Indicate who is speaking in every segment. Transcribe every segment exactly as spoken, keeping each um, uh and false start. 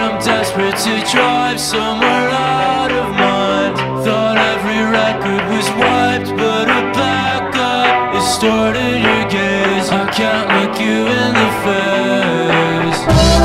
Speaker 1: I'm desperate to drive somewhere out of mind. Thought every record was wiped, but a backup is stored in your gaze. I can't look you in the face.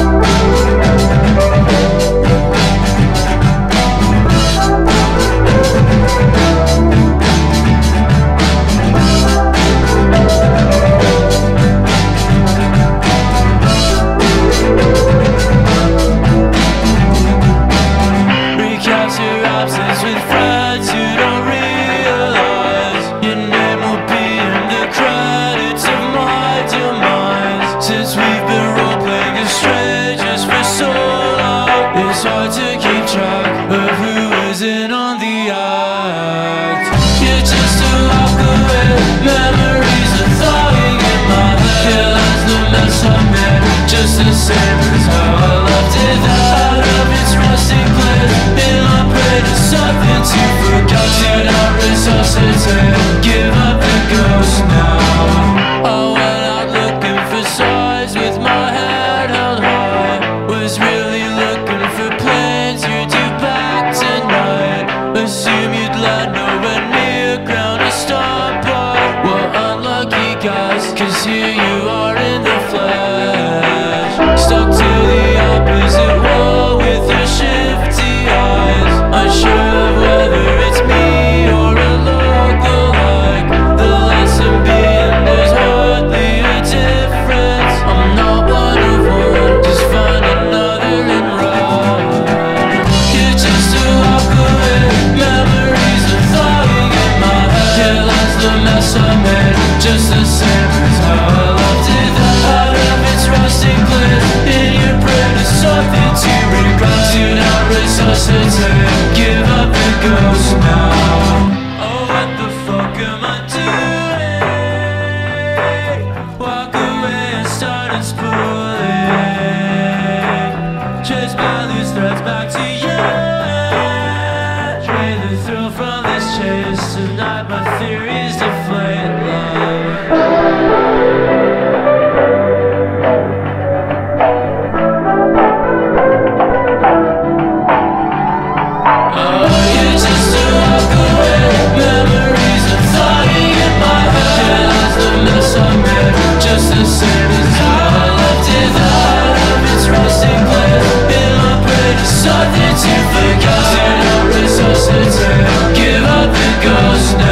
Speaker 1: Recast your absence with friends who don't realize your name will be in the credits of my demise. Since we've been role-playing as strangers for so long, it's hard to keep track of who is in on the act. You're just a walk away, memories are thawing in my head. Yeah, that's the mess I made, just the same as how I left it out of its rusting place. In my brain is something to forget, to not resuscitate, give up the ghost now. I went out looking for signs with my head held high. Was really looking for planes you'd do back tonight. Assume you'd land nowhere near ground to stomp on. Well, unlucky guys, cause here you are in the flesh, stuck to the opposite wall with your shifty eyes, unsure of whether it's me or a look-alike. The lesson being there's hardly a difference. I'm not one of one, just find another and run. You're just a walk away, memories are thawing in my head. Yeah, that's the mess I made, just the same as how I left it out of its rusting place. In your brain is something to regret, to not resuscitate, give up the ghost now. Oh, what the fuck am I doing? Walk away and start spooling, chase my loose threads back to you. Trade the thrill from this chase, tonight my theories deflate love. Just the same as how I left it out of its rusting place. In my brain is something to forget, to not resuscitate, give up the ghost now.